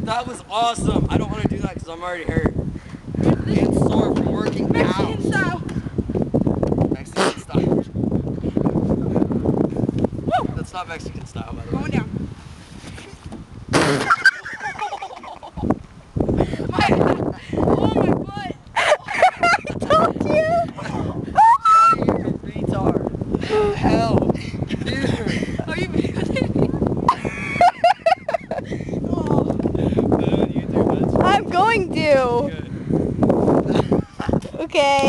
That was awesome. I don't want to do that because I'm already hurt. And sore from working Mexican out. style. Mexican style. Woo! That's not Mexican style, by the way. Going down. Oh my butt. I told you. Johnny, you're a retard. Hell. Dude. Are you videotaping? I'm going to. Good. Okay.